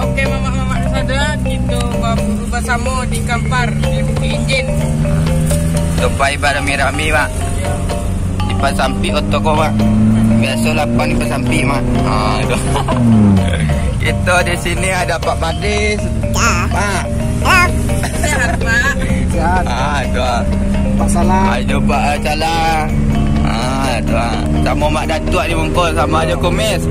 Oke mama-mama sada kita berburu bersama di Kampar di Bukit Injin. Tupai barang rami mak. Di Pasampi otoko mak. Biasa lapang di Pasampi mak. Kita di sini ada Pak Madis. Pak. Sehat Pak. Sehat. Doa. Pak Salah. Ayo Pak Salah. Doa. Sama Mak Datuk ni bungkus sama aja kumis.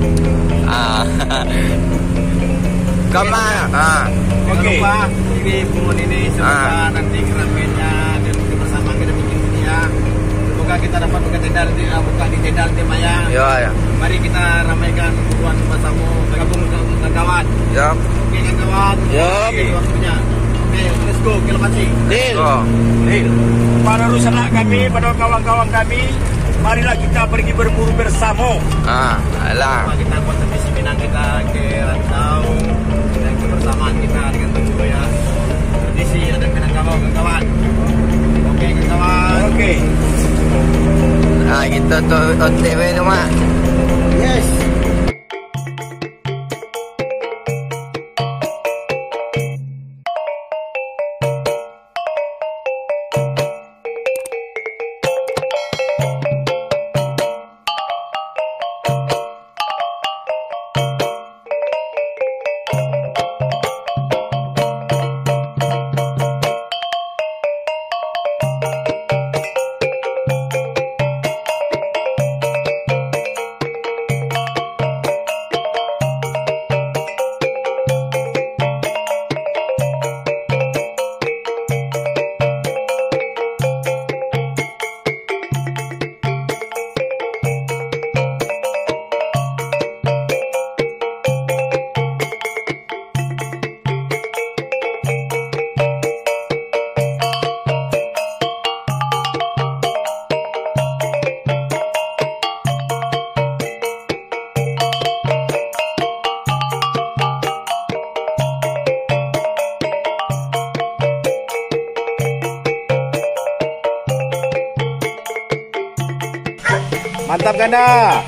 Kama. Jangan lupa kirim pungut ini semoga nanti keramaiannya dan bersama kita bikin dunia. Semoga kita dapat buka di tenda nanti Maya. Ya. Mari kita ramaikan buruan bersama bergabung dengan kawan. Ya. Oke kan kawan. Ya. Oke waktunya. Oke, let's go ke lokasi. Deal. Para rusana kami, para kawan-kawan kami, marilah kita pergi berburu bersama. Alah. Kita buat misi Minang kita ke Rantau dan kebersamaan kita dengan Tengku ya. Tradisi ada Minangkabau kawan. Oke kawan. Oke. Kita tu OTW tu mak. Yes. Mantap ganda.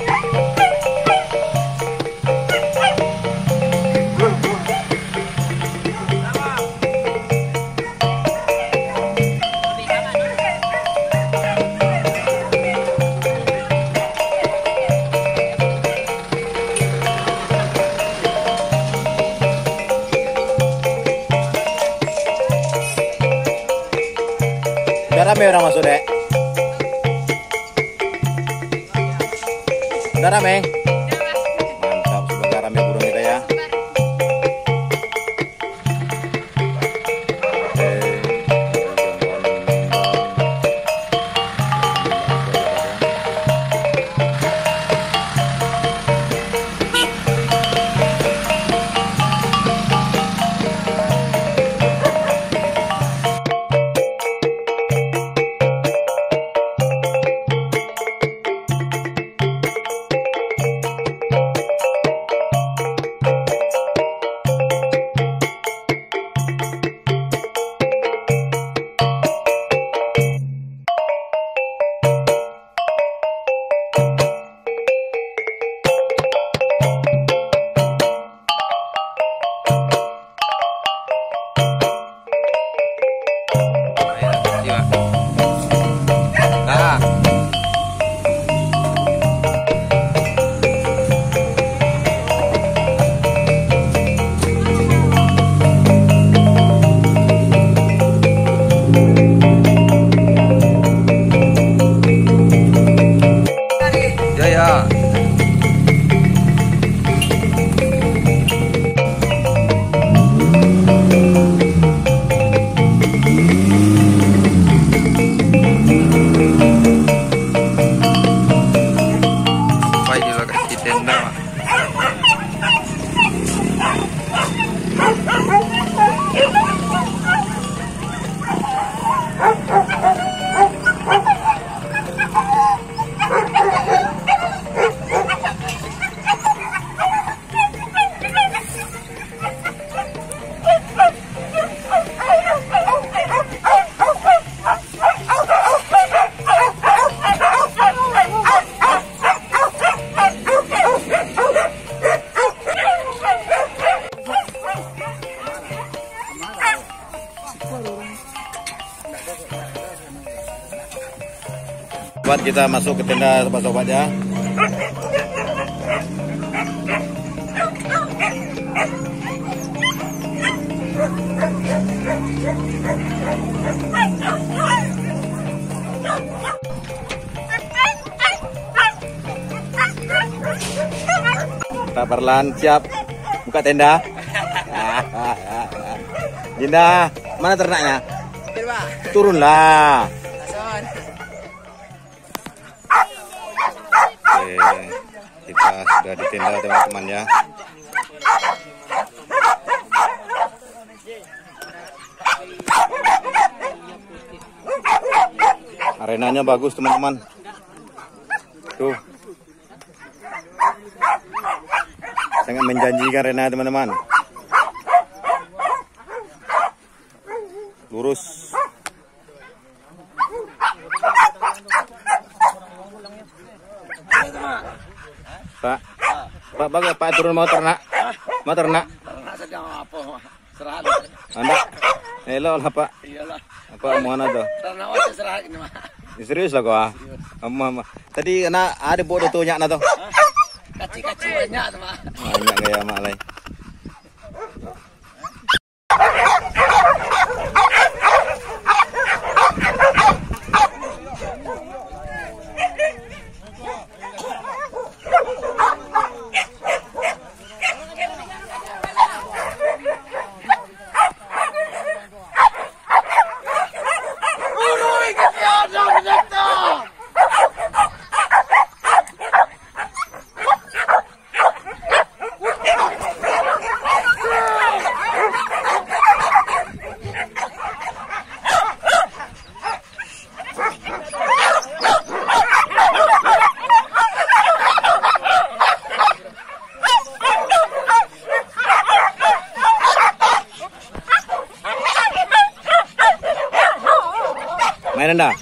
Udah rame orang masuk dek. Udah rame? Mantap, semoga rame burung kita ya. Buat kita masuk ke tenda sobat-sobat ya. Pak Parlan siap buka tenda. Dinda, mana ternaknya? Turunlah. Oke, kita sudah di tenda teman-teman ya. Arenanya bagus teman-teman. Tuh. Sangat menjanjikan arena teman-teman. Lurus. Pak, Pak turun mau ternak? Mau ternak? Ternak sedang apa? Serah. Anda? Hello lah Pak. Iyalah. Apa mana tuh? Ternak wajah serah ini mah. Serius lah kau? Tadi anak ada bodoh tuh nyak na tuh. Kaci-kaci banyak tuh mah. Banyak gaya mak lai. Main anda?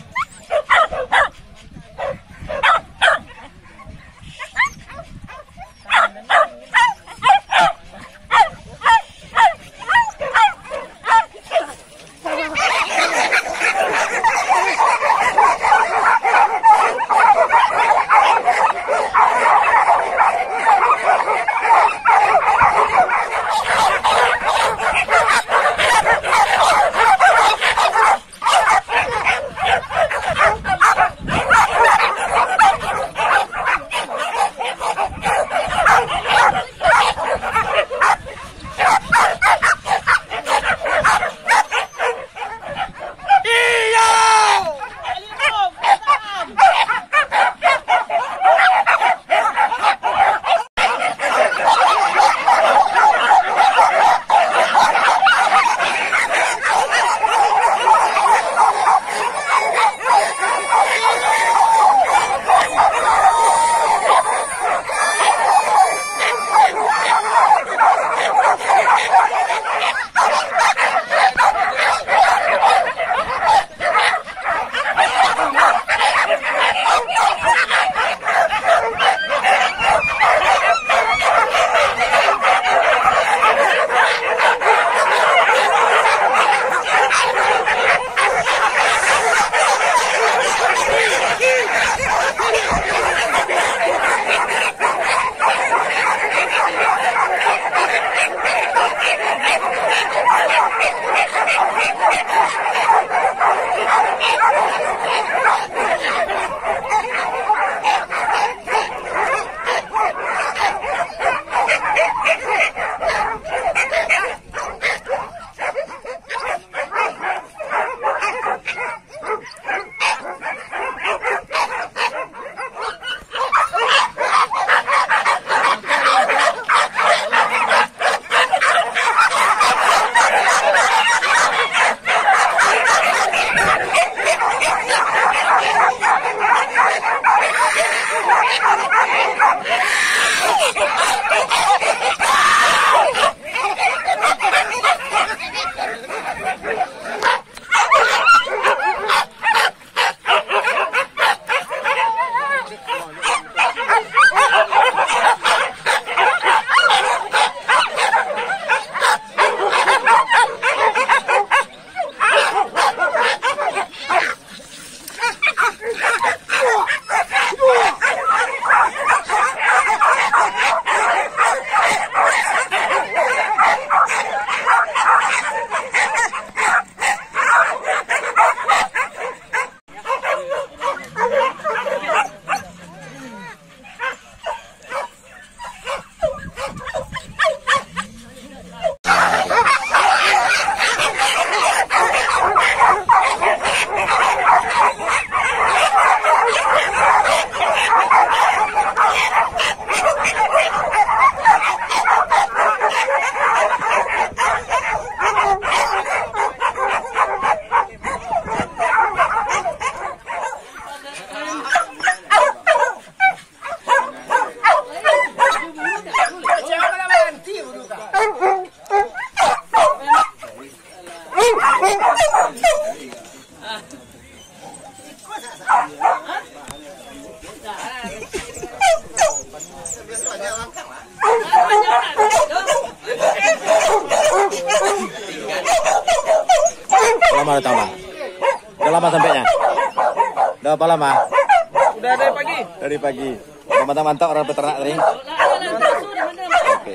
Lama datang bang? Udah lama sampainya? Udah apa lama? Udah dari pagi. Dari pagi. Mantap-mantap orang peternak tadi. Oke.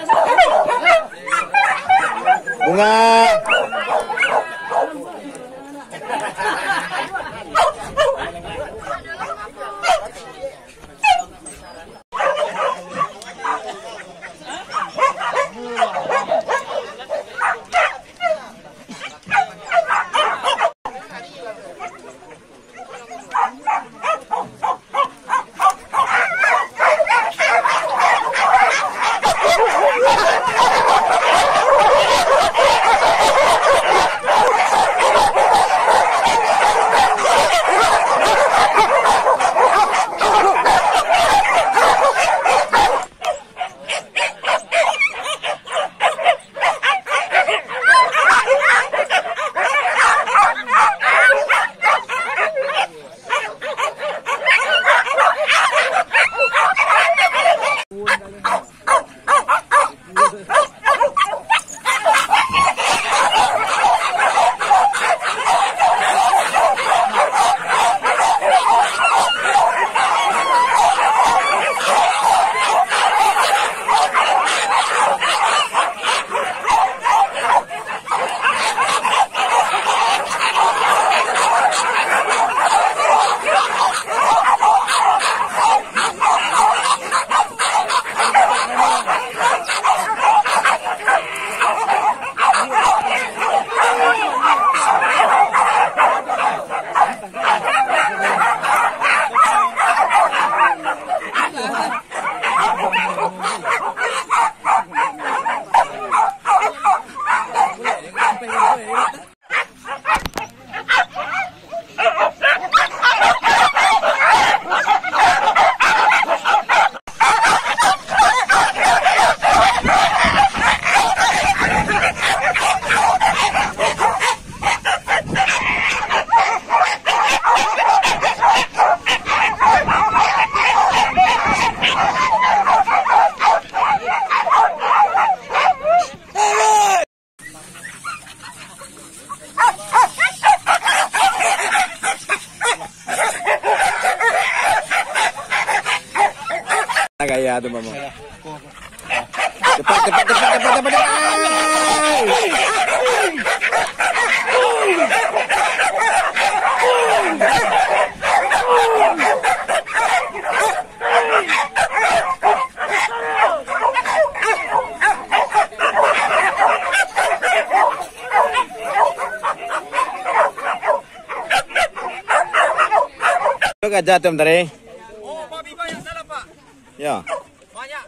Bunga. Gaya tuh mama. Cepat. Itu gajah tuh tadi. Oh, babi banyak salah Pak. Ya. Banyak.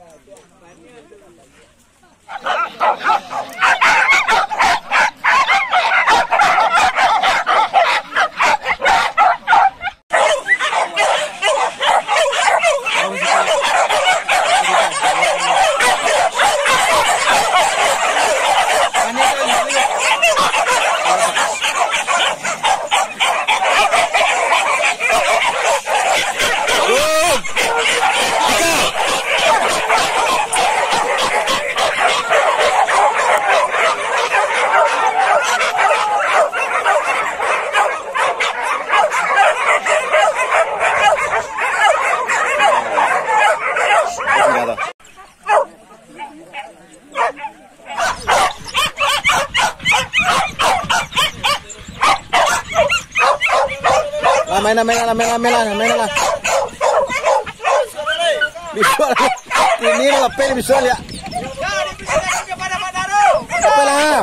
Main lah. Visual. Ini lapel visual ya. Apa lah?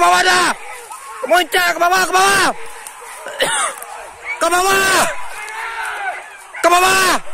bawah dah. Muncak ke bawah, ke bawah. Ke bawah. Ke bawah.